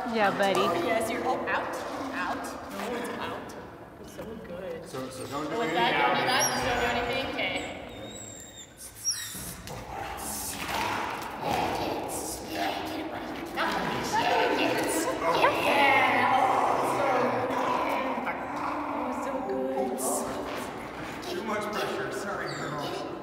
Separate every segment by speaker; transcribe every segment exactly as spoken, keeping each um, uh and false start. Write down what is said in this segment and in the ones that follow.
Speaker 1: Yeah, buddy.
Speaker 2: Oh, yes, you're oh, out, out. No, it's out. It's so good.
Speaker 3: So, so don't do
Speaker 2: Oh, with
Speaker 3: anything
Speaker 2: that,
Speaker 3: now.
Speaker 2: don't do that. Just don't do anything. Okay.
Speaker 3: Too much pressure. Sorry, girl.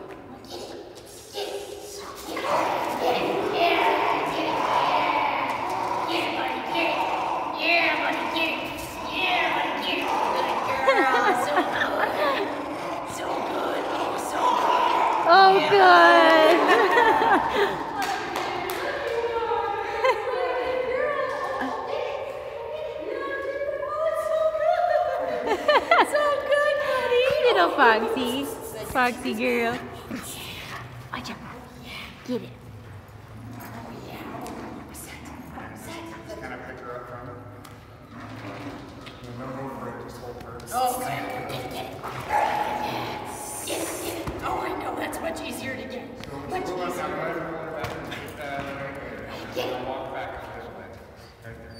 Speaker 1: Oh, good.
Speaker 2: So good, buddy.
Speaker 1: Little Foxy. Foxy girl. Watch out. Get it.
Speaker 3: Just kind of pick her up from it. Remember over it, just hold her.
Speaker 2: Oh, get it, get it. Get it, get it. Oh, I know, that's much easier to get. Much
Speaker 3: Move on
Speaker 2: easier.
Speaker 3: down, right, roll it back, and get that out of the way.
Speaker 2: Get it.
Speaker 3: Walk back a little bit. Right there.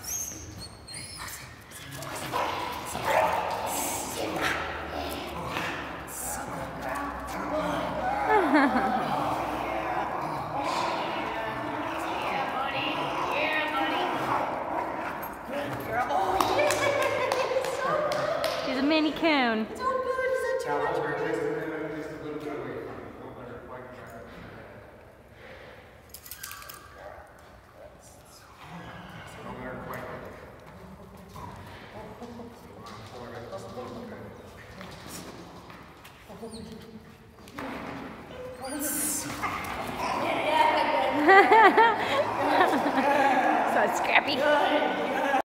Speaker 1: She's a mini coon.
Speaker 2: So good, is that too
Speaker 3: Now
Speaker 2: much?
Speaker 3: hold her just a little, just a little bit away from it. Don't let her quite grab it. Don't let her quite get it. Pull her just a little bit.
Speaker 1: So scrappy.